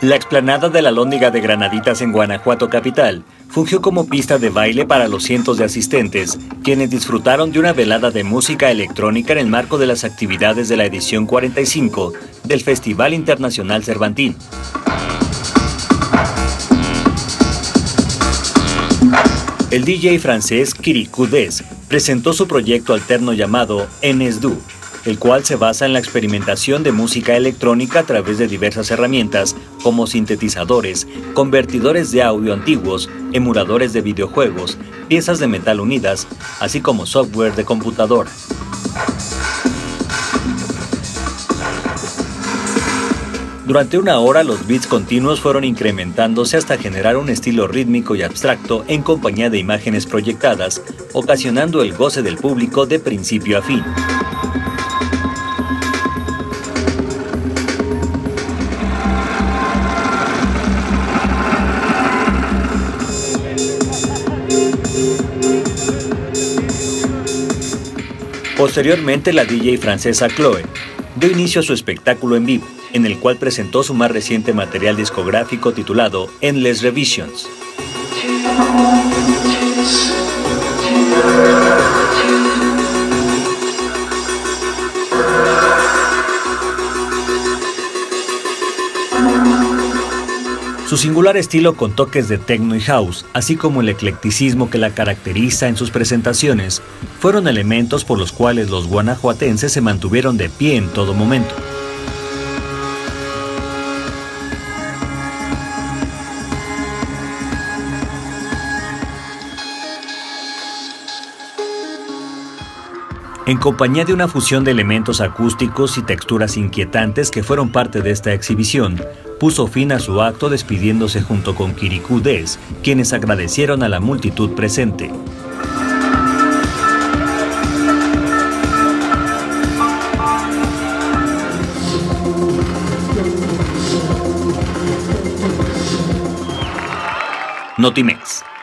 La explanada de la Lóndiga de Granaditas en Guanajuato capital fungió como pista de baile para los cientos de asistentes, quienes disfrutaron de una velada de música electrónica en el marco de las actividades de la edición 45 del Festival Internacional Cervantín. El DJ francés Kirikou Des presentó su proyecto alterno llamado NSDU, el cual se basa en la experimentación de música electrónica a través de diversas herramientas como sintetizadores, convertidores de audio antiguos, emuladores de videojuegos, piezas de metal unidas, así como software de computadora. Durante una hora los beats continuos fueron incrementándose hasta generar un estilo rítmico y abstracto en compañía de imágenes proyectadas, ocasionando el goce del público de principio a fin. Posteriormente, la DJ francesa Chloe dio inicio a su espectáculo en vivo, en el cual presentó su más reciente material discográfico titulado Endless Revisions. Su singular estilo con toques de techno y house, así como el eclecticismo que la caracteriza en sus presentaciones, fueron elementos por los cuales los guanajuatenses se mantuvieron de pie en todo momento. En compañía de una fusión de elementos acústicos y texturas inquietantes que fueron parte de esta exhibición, puso fin a su acto despidiéndose junto con Kirikou Des, quienes agradecieron a la multitud presente. Notimex.